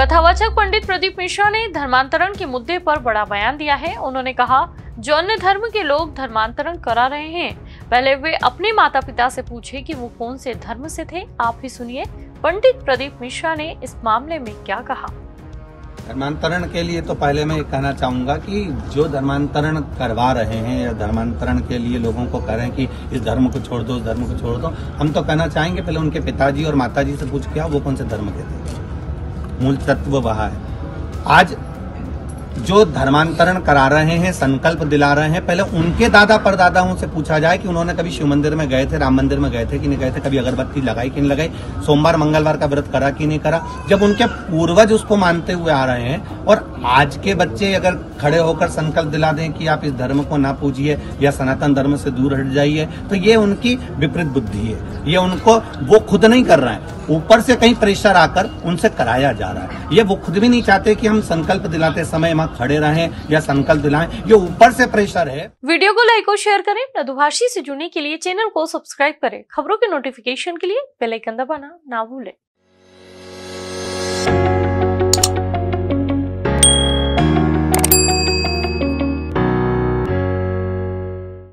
कथावाचक पंडित प्रदीप मिश्रा ने धर्मांतरण के मुद्दे पर बड़ा बयान दिया है। उन्होंने कहा, जो अन्य धर्म के लोग धर्मांतरण करा रहे हैं, पहले वे अपने माता पिता से पूछे कि वो कौन से धर्म से थे। आप ही सुनिए पंडित प्रदीप मिश्रा ने इस मामले में क्या कहा। धर्मांतरण के लिए तो पहले मैं ये कहना चाहूंगा कि जो धर्मांतरण करवा रहे हैं या धर्मांतरण के लिए लोगों को कह रहे हैं कि इस धर्म को छोड़ दो, उस धर्म को छोड़ दो, हम तो कहना चाहेंगे पहले उनके पिताजी और माताजी से पूछ के आओ वो कौन से धर्म के थे। मूल तत्व वह है। आज जो धर्मांतरण करा रहे हैं, संकल्प दिला रहे हैं, पहले उनके दादा परदादाओं से पूछा जाए कि उन्होंने कभी शिव मंदिर में गए थे, राम मंदिर में गए थे कि नहीं गए थे, कभी अगरबत्ती लगाई कि नहीं लगाई, सोमवार मंगलवार का व्रत करा कि नहीं करा। जब उनके पूर्वज उसको मानते हुए आ रहे हैं और आज के बच्चे अगर खड़े होकर संकल्प दिला दें कि आप इस धर्म को ना पूजिए या सनातन धर्म से दूर हट जाइए, तो ये उनकी विपरीत बुद्धि है। ये उनको वो खुद नहीं कर रहे हैं, ऊपर से कहीं प्रेशर आकर उनसे कराया जा रहा है। ये वो खुद भी नहीं चाहते कि हम संकल्प दिलाते समय वहां खड़े रहें या संकल्प दिलाएं, ये ऊपर से प्रेशर है। वीडियो को लाइक और शेयर करें। मृदुभाषी से जुड़ने के लिए चैनल को सब्सक्राइब करें। खबरों के नोटिफिकेशन के लिए बेल आइकन दबाना ना भूलें।